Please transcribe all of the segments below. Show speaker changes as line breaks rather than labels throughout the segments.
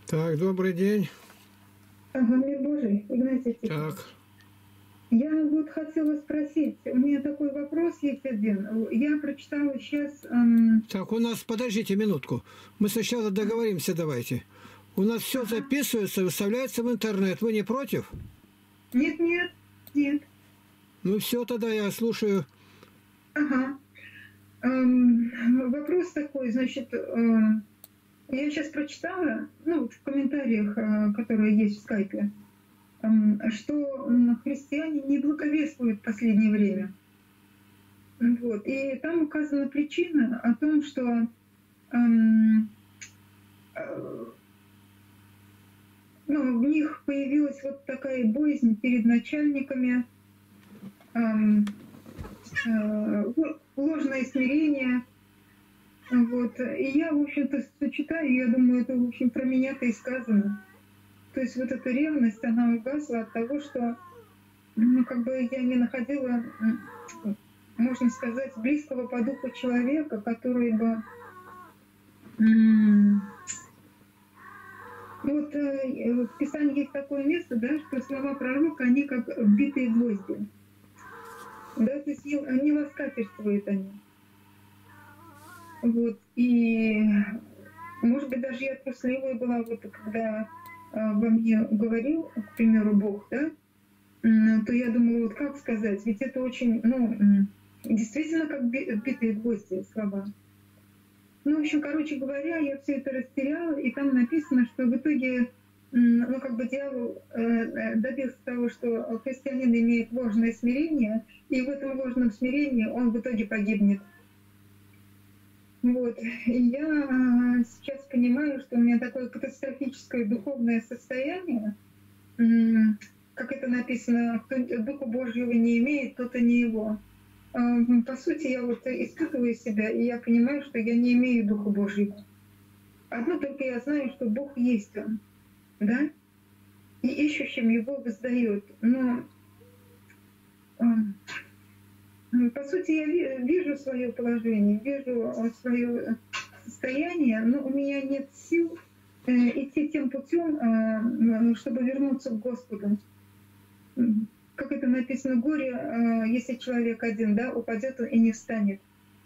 Так, добрый день.
Ага, мир Божий, Игнатий Тихонович.
Так,
Я вот хотела спросить, у меня такой вопрос есть один. Я прочитала сейчас...
так, у нас, подождите минутку. Мы сначала договоримся, давайте. У нас все
Ага.
записывается, выставляется в интернет. Вы не против?
Нет, нет, нет.
Ну все, тогда я слушаю.
Ага. Вопрос такой, значит, я сейчас прочитала, ну, в комментариях, которые есть в скайпе, что христиане не благовествуют в последнее время. Вот. И там указана причина о том, что ну, в них появилась вот такая боязнь перед начальниками, ложное смирение. Вот. И я, в общем-то, читаю, я думаю, это, в общем, про меня-то и сказано. То есть вот эта ревность, она угасла от того, что, ну, как бы я не находила, можно сказать, близкого по духу человека, который бы... Вот в Писании есть такое место, да, что слова пророка, они как вбитые гвозди. Да, то есть не ласкательствуют они. Вот. И, может быть, даже я трусливая была, вот, когда во мне говорил, к примеру, Бог, да, то я думала, вот как сказать, ведь это очень, ну, действительно как вбитые гвозди слова. Ну, в общем, короче говоря, я все это растеряла, и там написано, что в итоге, ну, как бы дьявол добился того, что христианин имеет ложное смирение, и в этом ложном смирении он в итоге погибнет. Вот. И я сейчас понимаю, что у меня такое катастрофическое духовное состояние, как это написано, кто Духа Божьего не имеет, тот и не его. По сути, я вот испытываю себя, и я понимаю, что я не имею Духа Божьего. Одно только я знаю, что Бог есть Он, да? И ищущим Его воздает. Но, по сути, я вижу свое положение, вижу свое состояние, но у меня нет сил идти тем путем, чтобы вернуться к Господу. Как это написано, горе, если человек один, да, упадет и не встанет.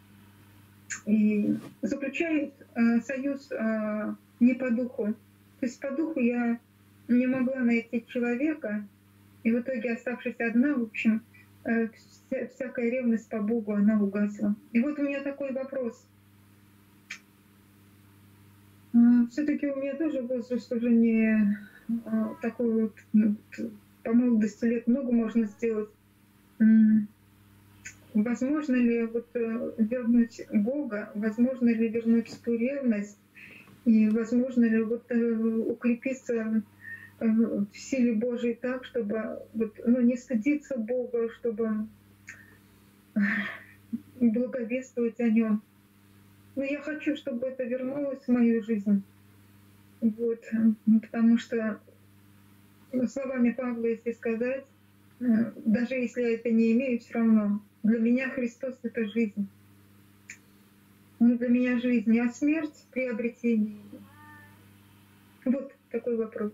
И заключает союз не по духу. То есть по духу я не могла найти человека, и в итоге, оставшись одна, в общем, всякая ревность по Богу, она угасла. И вот у меня такой вопрос. Все-таки у меня тоже возраст уже не такой вот, по молодости лет много можно сделать. Возможно ли вот вернуть Бога, возможно ли вернуть ту ревность, и возможно ли вот укрепиться в силе Божией так, чтобы вот, ну, не стыдиться Бога, чтобы благовествовать о Нем. Но я хочу, чтобы это вернулось в мою жизнь. Вот. Потому что, словами Павла, если сказать, даже если я это не имею, все равно для меня Христос — это жизнь. Он для меня жизнь, а смерть — приобретение. Вот такой вопрос.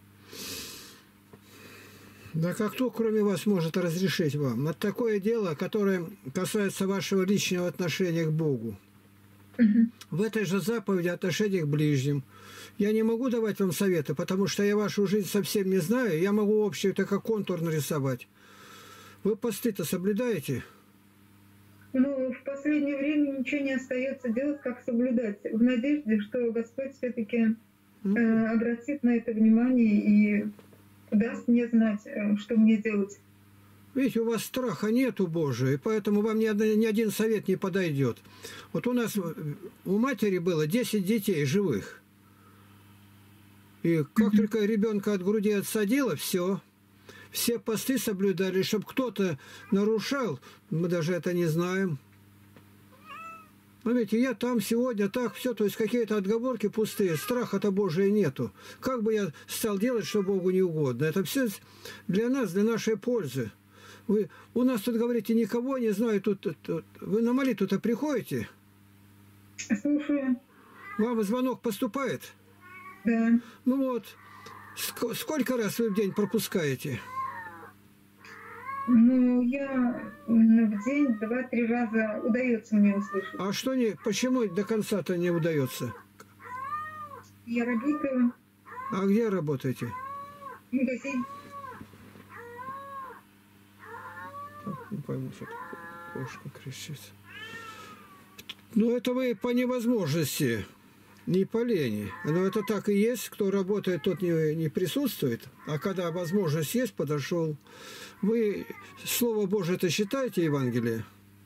Да как кто, кроме вас, может разрешить вам? Это такое дело, которое касается вашего личного отношения к Богу. В этой же заповеди отношения к ближним. Я не могу давать вам советы, потому что я вашу жизнь совсем не знаю. Я могу общий только контур нарисовать. Вы посты-то соблюдаете?
Ну, в последнее время ничего не остается делать, как соблюдать, в надежде, что Господь все-таки обратит на это внимание и даст мне знать, что мне делать.
Видите, у вас страха нету Божия, и поэтому вам ни один совет не подойдет. Вот у нас у матери было 10 детей живых. И как только ребенка от груди отсадила, все посты соблюдали, чтобы кто-то нарушал, мы даже это не знаем. Но видите, я там сегодня так, все, то есть какие-то отговорки пустые, страха-то Божия нету. Как бы я стал делать, что Богу не угодно? Это все для нас, для нашей пользы. Вы у нас тут говорите, никого не знаю, тут вы на молитву-то приходите?
Слушаю.
Вам звонок поступает?
Да.
Ну вот, сколько раз вы в день пропускаете?
Ну, я в день 2-3 раза удается мне услышать.
А что не, почему до конца-то не удается?
Я работаю
А где работаете?
в магазине.
Так, не пойму, что такое. Кошка кричит. Ну, это вы по невозможности, не по лени. Но это так и есть. Кто работает, тот не присутствует. А когда возможность есть, подошел. Вы Слово Божие-то читаете, Евангелие?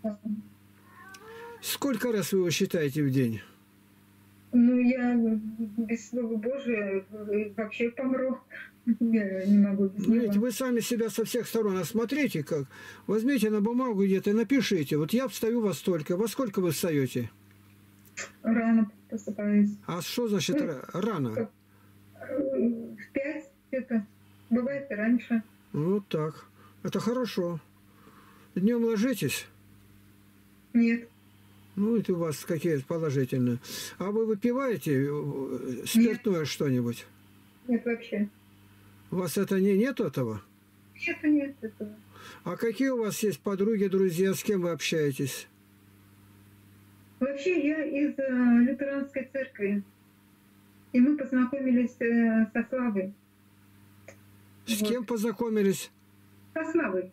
Сколько раз вы его читаете в день?
Ну, я без Слова Божия вообще помру. Я не могу без него.
Видите, вы сами себя со всех сторон осмотрите, как. Возьмите на бумагу где-то и напишите. Вот я встаю во столько. Во сколько вы встаете?
Рано просыпаюсь.
А что значит рано?
В 5 где-то. Бывает и раньше.
Вот так. Это хорошо. Днем ложитесь?
Нет.
Ну, это у вас какие положительные. А вы выпиваете спиртное что-нибудь?
Нет вообще.
У вас это нет этого?
Нет этого.
А какие у вас есть подруги, друзья, с кем вы общаетесь?
Вообще я из лютеранской церкви. И мы познакомились со Славой.
С
Вот.
кем познакомились?
Со Славой.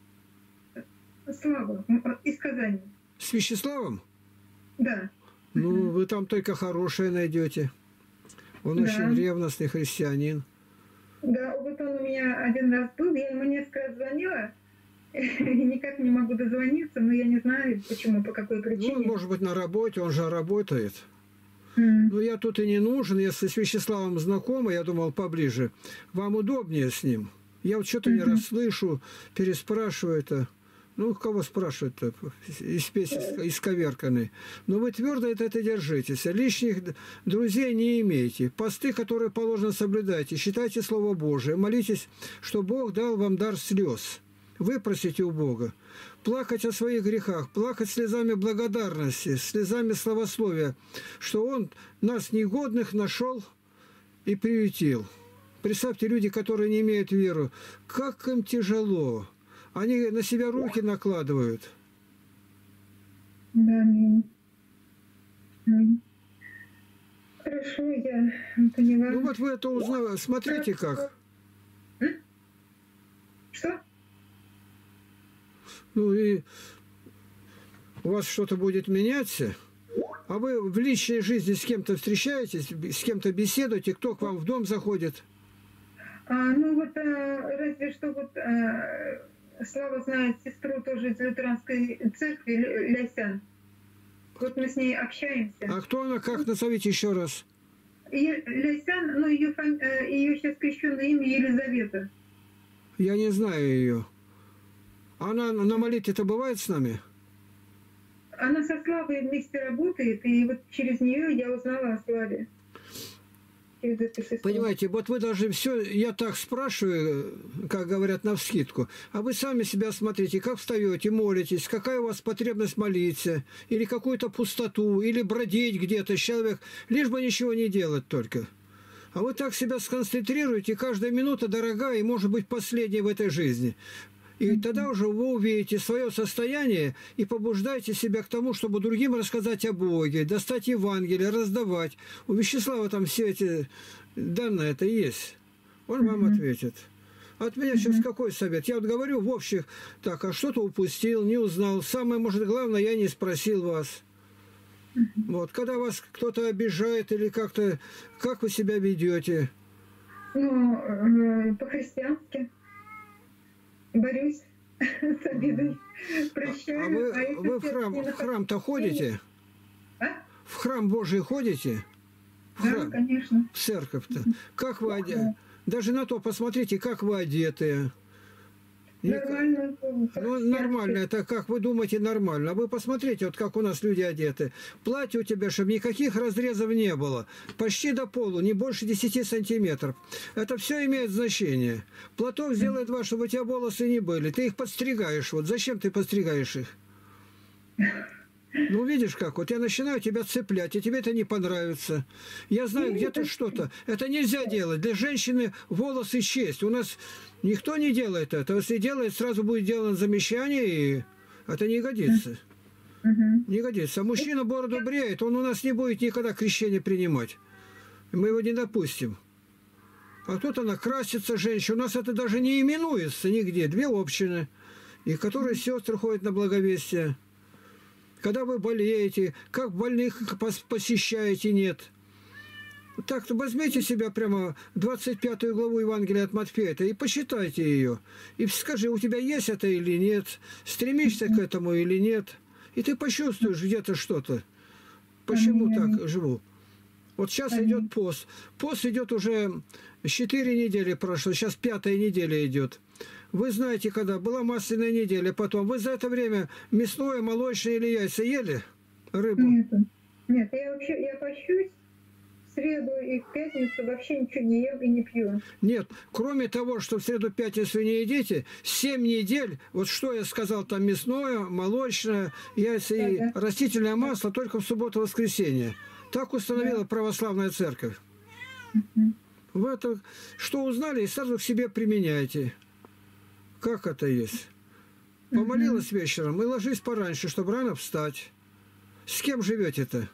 Слава. Из Казани.
С Вячеславом?
Да.
Ну, вы там только хорошее найдете. Он
Да.
очень ревностный христианин.
Да, вот он у меня один раз был, я ему несколько раз звонила, никак не могу дозвониться, но я не знаю, почему, по какой
Ну,
причине.
он, может быть, на работе, он же работает.
М.
Ну, я тут и не нужен. Если с Вячеславом знакомы, я думал, поближе. Вам удобнее с ним. Я вот что-то не расслышу, переспрашиваю это. Ну, кого спрашивать-то? Исковерканный. Но вы твердо это держитесь. Лишних друзей не имейте. Посты, которые положено, соблюдайте. Считайте Слово Божие. Молитесь, что Бог дал вам дар слез. Выпросите у Бога. Плакать о своих грехах, плакать слезами благодарности, слезами славословия, что Он нас негодных нашел и приютил. Представьте, люди, которые не имеют веру, как им тяжело. Они на себя руки накладывают.
Да, аминь. Хорошо, я поняла.
Ну вот вы это узнали. Смотрите как.
Что?
Ну и у вас что-то будет меняться. А вы в личной жизни с кем-то встречаетесь, с кем-то беседуете, кто к вам в дом заходит?
Ну вот разве что вот Слава знает сестру тоже из лютеранской церкви, Ляйсян. Вот мы с ней общаемся.
А кто она, как назовите еще раз?
Ляйсян, ну ее сейчас крещенное имя Елизавета.
Я не знаю ее. Она на молитве-то бывает с нами?
Она со Славой вместе работает, и вот через нее я узнала о Славе. Через эту сестру.
Понимаете, вот вы даже все, я так спрашиваю, как говорят, навскидку, а вы сами себя смотрите, как встаете, молитесь, какая у вас потребность молиться, или какую-то пустоту, или бродить где-то, человек, лишь бы ничего не делать только. А вы так себя сконцентрируете, каждая минута дорогая и может быть последней в этой жизни. И тогда уже вы увидите свое состояние и побуждаете себя к тому, чтобы другим рассказать о Боге, достать Евангелие, раздавать. У Вячеслава там все эти данные это есть. Он вам ответит. От меня сейчас какой совет? Я вот говорю в общих, так, а что-то упустил, не узнал. Самое, может, главное, я не спросил вас. Вот, когда вас кто-то обижает или как-то, как вы себя ведете?
Ну, по-христиански. Борюсь с обидой, прощаю.
А вы в храм-то ходите?
А?
В храм Божий ходите? В
Да,
храм?
конечно.
В церковь-то. Как вы одеты? Даже на то посмотрите, как вы одеты.
Нормально.
Ну, нормально. Это как вы думаете нормально. А вы посмотрите, вот как у нас люди одеты. Платье у тебя, чтобы никаких разрезов не было. Почти до полу, не больше 10 сантиметров. Это все имеет значение. Платок сделает два, чтобы у тебя волосы не были. Ты их подстригаешь. Вот зачем ты подстригаешь их? Ну, видишь как, вот я начинаю тебя цеплять, и тебе это не понравится. Я знаю где-то что-то. Это нельзя делать. Для женщины волосы честь. У нас никто не делает это. Если делает, сразу будет сделано замечание, и это не годится. Не годится. А мужчина бороду бреет, он у нас не будет никогда крещение принимать. Мы его не допустим. А тут она красится, женщина. У нас это даже не именуется нигде. Две общины, и которые сестры ходят на благовестие. Когда вы болеете, как больных посещаете, нет. Так-то возьмите себя прямо 25 главу Евангелия от Матфея и почитайте ее. И скажи, у тебя есть это или нет, стремишься к этому или нет. И ты почувствуешь где-то что-то. Почему так живу? Вот сейчас идет пост. Пост идет уже 4 недели прошло, сейчас 5-я неделя идет. Вы знаете, когда была масляная неделя, потом вы за это время мясное, молочное или яйца ели? Рыбу?
Нет, я пощусь в среду и в пятницу вообще ничего не ем и не пью.
Нет, кроме того, что в среду, пятницу не едите, 7 недель, вот что я сказал, там мясное, молочное, яйца и растительное масло только в субботу-воскресенье. Так установила православная церковь. Вы это, что узнали, и сразу к себе применяйте. Как это есть? Помолилась вечером и ложись пораньше, чтобы рано встать. С кем живете-то?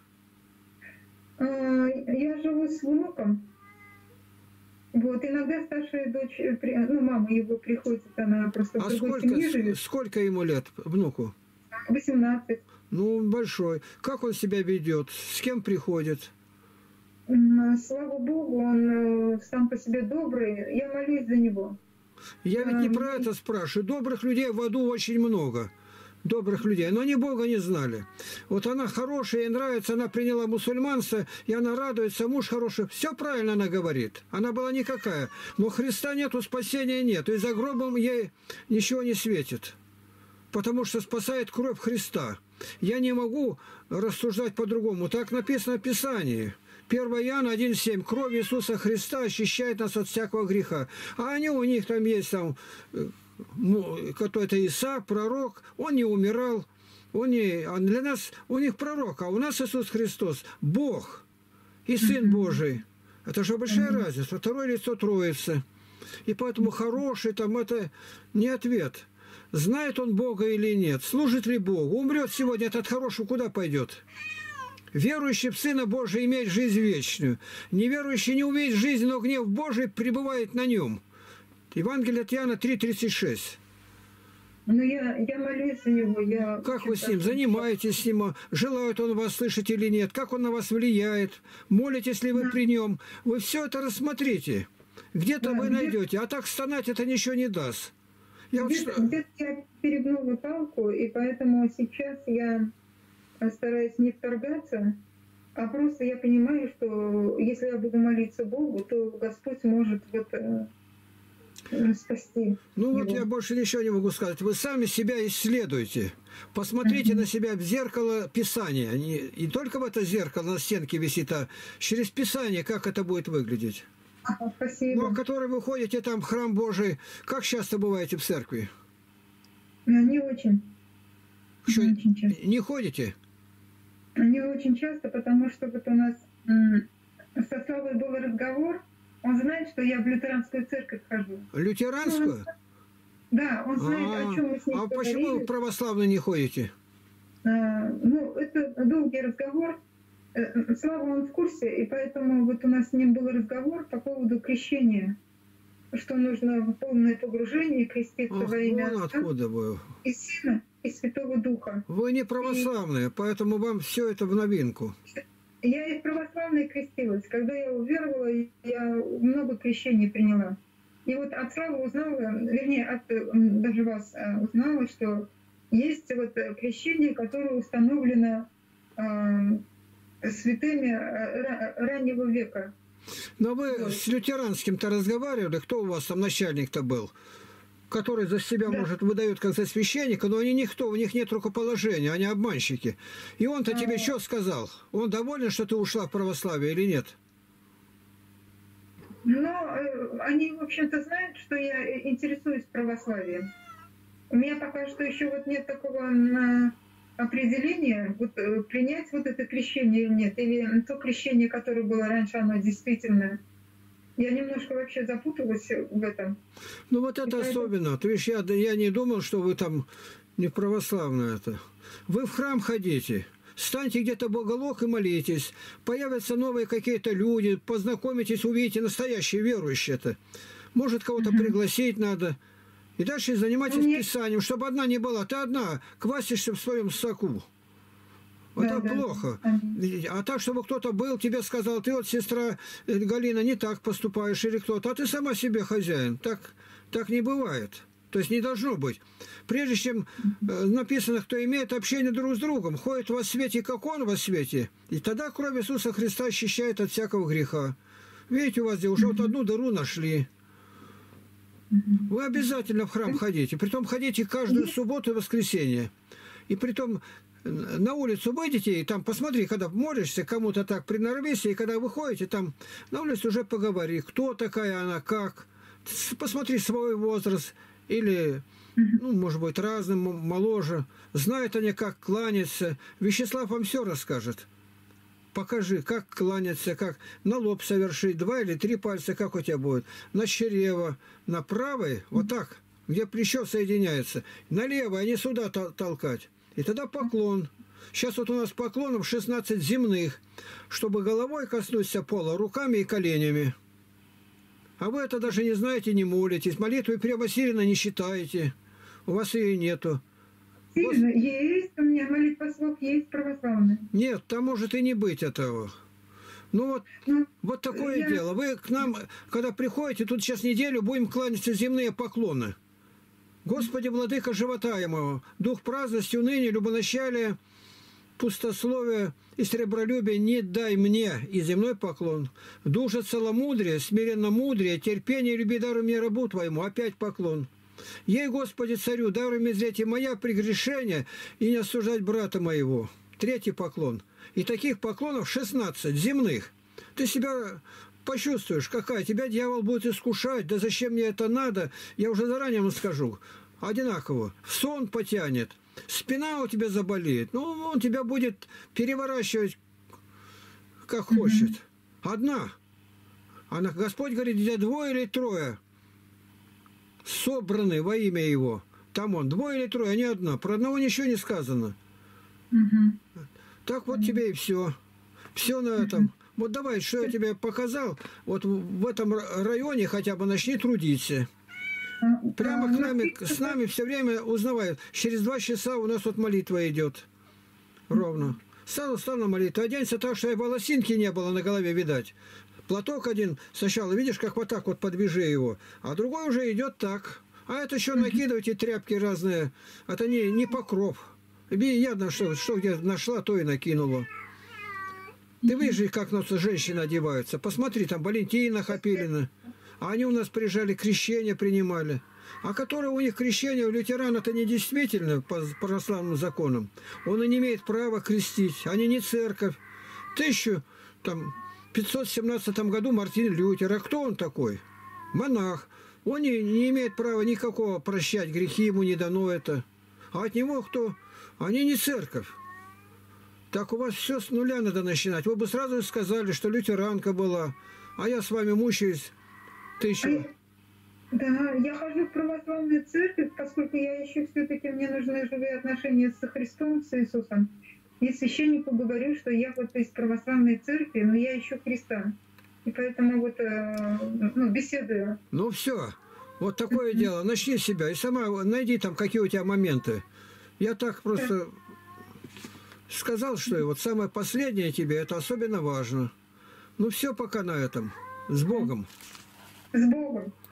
Я живу с внуком. Вот, иногда старшая дочь, ну, мама его приходит, она просто в другой семье живет.
Сколько ему лет, внуку?
18.
Ну, большой. Как он себя ведет? С кем приходит?
Слава Богу, он сам по себе добрый. Я молюсь за него.
Я ведь не про это спрашиваю. Добрых людей в аду очень много. Добрых людей. Но они Бога не знали. Вот она хорошая, ей нравится, она приняла мусульманство, и она радуется, муж хороший. Все правильно она говорит. Она была никакая. Но Христа нету, спасения нет. И за гробом ей ничего не светит. Потому что спасает кровь Христа. Я не могу рассуждать по-другому. Так написано в Писании. 1 Иоанна 1,7. Кровь Иисуса Христа очищает нас от всякого греха. А они, у них там есть там какой-то Иса, пророк. Он не умирал. А для нас, у них пророк, а у нас Иисус Христос, Бог и Сын Божий. Это же большая разница. Второе лицо Троицы. И поэтому хороший там это не ответ. Знает он Бога или нет? Служит ли Богу? Умрет сегодня, этот хороший куда пойдет? Верующий в Сына Божия имеет жизнь вечную. Неверующий не увидит жизнь, но гнев Божий пребывает на нем. Евангелие от Иоанна 3,36.
Ну, я молюсь за него.
Как вы с ним? Занимаетесь с ним? Желает он вас слышать или нет? Как он на вас влияет? Молитесь ли вы при нем? Вы все это рассмотрите. Где-то вы найдете. А так стонать это ничего не даст.
Где-то я перегнула палку, и поэтому сейчас я стараюсь не вторгаться, а просто я понимаю, что если я буду молиться Богу, то Господь может спасти.
Ну
его.
вот я больше ничего не могу сказать. Вы сами себя исследуйте. Посмотрите на себя в зеркало Писания. Не только в это зеркало на стенке висит, а через Писание, как это будет выглядеть.
Спасибо.
Ну, а который вы ходите там в храм Божий, как часто бываете в церкви?
Не очень.
Что,
не очень часто.
Не ходите?
Не очень часто, потому что вот у нас со Славой был разговор. Он знает, что я в лютеранскую церковь хожу.
Лютеранскую?
Да, он знает, о чем мы с ним
говорили.
говорили.
Почему вы в православную не ходите?
Ну, это долгий разговор. Слава, он в курсе, и поэтому вот у нас с ним был разговор по поводу крещения, что нужно полное погружение, креститься во имя Отца и Сына, и Святого Духа.
Вы не православные, поэтому вам все это в новинку.
Я и православной крестилась. Когда я уверовала, я много крещений приняла. И вот от Славы узнала, вернее, от даже вас узнала, что есть вот крещение, которое установлено святыми раннего века.
Но вы с лютеранским-то разговаривали? Кто у вас там начальник-то был? Который за себя, может, выдает как за священника, но они никто, у них нет рукоположения, они обманщики. И он-то тебе что сказал? Он доволен, что ты ушла в православие или нет?
Но они, в общем-то, знают, что я интересуюсь православием. У меня пока что еще вот нет такого определение, вот, принять вот это крещение или нет, или то крещение, которое было раньше, оно действительно. Я немножко вообще запуталась в этом.
Ну вот это особенно. То есть я не думал, что вы там не православные это. Вы в храм ходите, станьте где-то в уголок и молитесь. Появятся новые какие-то люди, познакомитесь, увидите настоящие верующие-то. Может, кого-то пригласить надо. И дальше занимайтесь писанием, чтобы одна не была. Ты одна, квасишься в своем соку. Это плохо. А так, чтобы кто-то был, тебе сказал, ты вот, сестра Галина, не так поступаешь, или кто-то, а ты сама себе хозяин. Так не бывает. То есть не должно быть. Прежде чем написано, кто имеет общение друг с другом, ходит во свете, как он во свете, и тогда кровь Иисуса Христа очищает от всякого греха. Видите, у вас где уже вот одну дыру нашли. Вы обязательно в храм ходите. Притом ходите каждую субботу и воскресенье. И притом на улицу выйдете, и там посмотри, когда молишься, кому-то так принорвешься, и когда выходите, там на улицу уже поговори, кто такая она, как. Посмотри свой возраст, или, ну, может быть, разным, моложе. Знают они, как кланяться. Вячеслав вам все расскажет. Покажи, как кланяться, как на лоб совершить, 2 или 3 пальца, как у тебя будет. На чрево, на правой, вот так, где плечо соединяется. На левой, а не сюда толкать. И тогда поклон. Сейчас вот у нас поклонов 16 земных, чтобы головой коснуться пола, руками и коленями. А вы это даже не знаете, не молитесь. Молитвы прямо сильно не считаете. У вас ее нету.
Сильно есть, у меня молитва слов есть православная.
Нет, там может и не быть этого. Ну вот такое дело. Вы к нам, когда приходите, тут сейчас неделю будем кланяться земные поклоны. Господи, владыка живота ему, дух праздности, уныния, любоначалия, пустословия и сребролюбия не дай мне, и земной поклон. Душа целомудрия, смиренно мудрее, терпение, люби, даруй мне рабу твоему, опять поклон. Ей, Господи, царю, даруй мне зреть и моя прегрешения, и не осуждать брата моего. 3 поклон. И таких поклонов 16 земных. Ты себя почувствуешь, какая тебя дьявол будет искушать, да зачем мне это надо, я уже заранее вам скажу. Одинаково. В сон потянет, спина у тебя заболеет, ну, он тебя будет переворачивать, как хочет. Одна. Господь говорит, где 2 или 3 собраны во имя Его. Там он, 2 или 3, а не одна. Про одного ничего не сказано. Так вот тебе и все. Все на этом. Вот давай, что я тебе показал, вот в этом районе хотя бы начни трудиться. Прямо с нами все время узнавают. Через 2 часа у нас вот молитва идет. Ровно. Стал на молитву. Оденься так, что и волосинки не было на голове, видать. Платок один сначала, видишь, как вот так вот подвяжи его. А другой уже идет так. А это еще накидывайте тряпки разные. Это не покров. Ясно, что где нашла, то и накинула. Ты видишь, как нас женщины одеваются. Посмотри, там Валентина Хапилина. А они у нас приезжали, крещение принимали. А которые у них крещение, у лютеран это не действительно по православным законам. Он и не имеет права крестить. Они не церковь. В 1517 году Мартин Лютер. А кто он такой? Монах. Он не имеет права никакого прощать грехи, ему не дано это. А от него кто? Они не церковь. Так у вас все с нуля надо начинать. Вы бы сразу сказали, что лютеранка была, а я с вами мучаюсь 1000.
Да, я хожу в православную церковь, поскольку я ищу все-таки, мне нужны живые отношения со Христом, с Иисусом. И священнику говорю, что я вот из православной церкви, но я ищу Христа. И поэтому вот беседую.
Ну все, вот такое дело. Начни себя и сама найди там, какие у тебя моменты. Я так просто сказал, что вот самое последнее тебе, это особенно важно. Ну все пока на этом. С Богом.
С Богом.